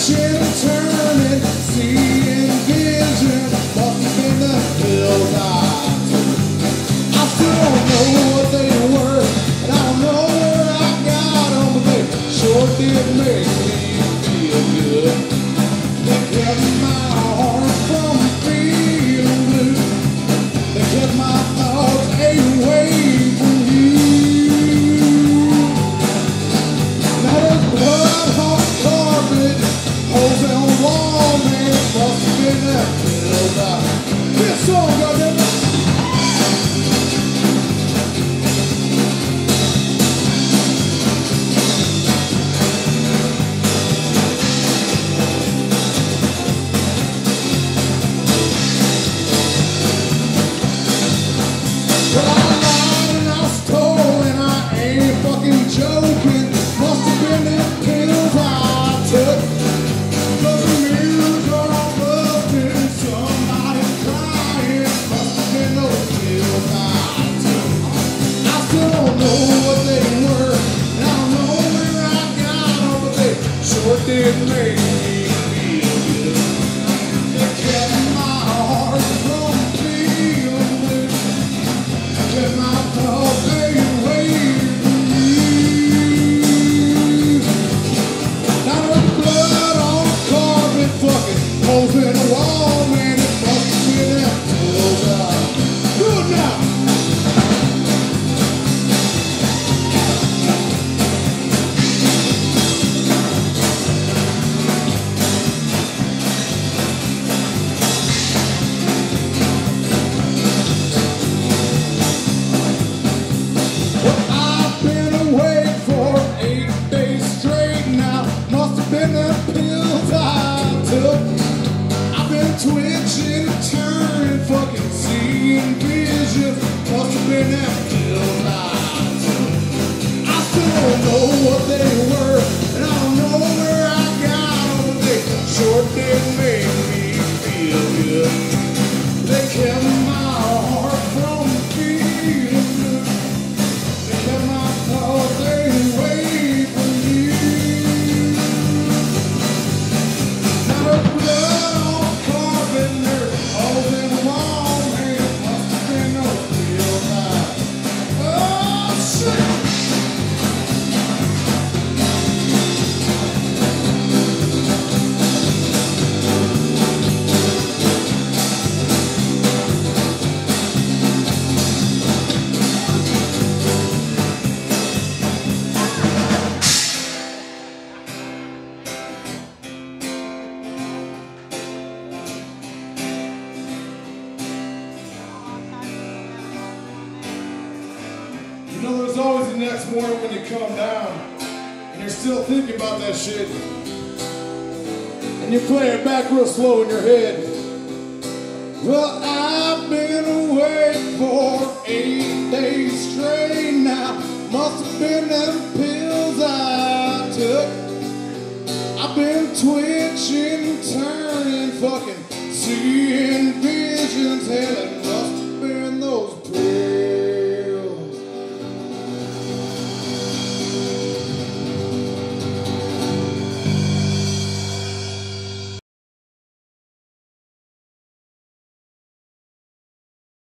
twitching and turning, seeing vision. Must have been the pills I took. I still don't know what they were, and I don't know where I got them, but they sure did make me feel good. They kept my heart from feeling blue. They kept my thoughts away from you. Now there's blood on carpet, holes in the wall, man. Must have been that pills I took. This song, goddamn. Joking, must have been the pills I took. But the mirrors are all busted, somebody crying. Must have been those pills I took. I still don't know what they were, and I don't know where I got them, but they sure did make me feel good. They kept my heart from feeling blue. They kept my thoughts away. Holes in the wall, man, it must have been that pills I good now. Well, I've been awake for 8 days straight now. Must have been the pills I took. Twitching, turning, fucking seeing visions. Must have been that pills I took. I still don't know what they were, and I don't know where I got them, but they sure did make me feel good. They kept my heart from feeling good. They kept my thoughts away from you. Now the blood on carpenter, holes in the wall, man, must have been no real night. Oh, shit! You know, there's always the next morning when you come down and you're still thinking about that shit. And you play it back real slow in your head. Well, I've been awake for 8 days straight now. Must have been them pills I took. I've been twitching, turning, fucking seeing visions. Hell,